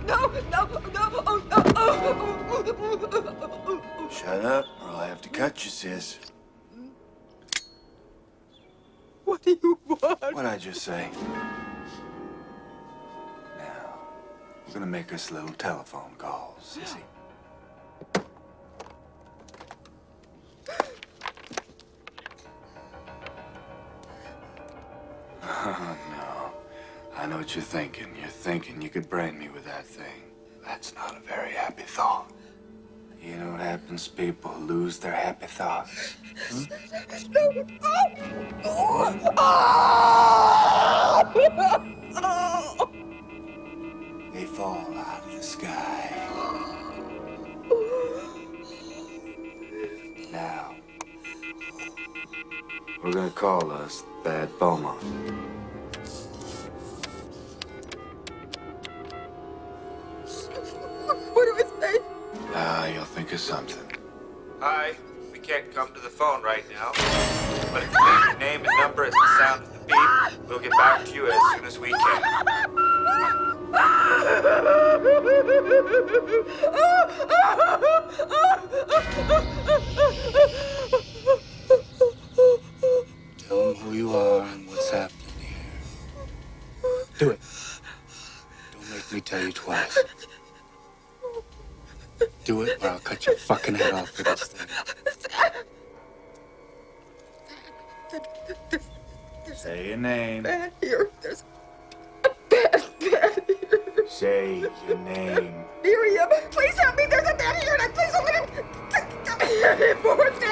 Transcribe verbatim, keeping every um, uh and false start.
no, no, no, oh, no. Shut up, or I'll have to cut you, sis. What do you want? What'd I just say? Now, we're gonna make us a little telephone call, sissy. Oh, no. I know what you're thinking. You're thinking you could brain me with that thing. That's not a very happy thought. You know what happens to people who lose their happy thoughts? Hmm? They fall out of the sky. Now, we're gonna call us Thad Beaumont. What do I say? Ah, you'll think of something. Hi, we can't come to the phone right now, but if you leave your name and number at the sound of the beep, we'll get back to you as soon as we can. Tell them who you are and what's happening here. Do it. Don't make me tell you twice. Do it, or I'll cut your fucking head off for this thing. Say your name. Bad here. There's a bad, bad here. Say your name. Miriam, please help me. There's a bad here. And please don't let him. Don't let him.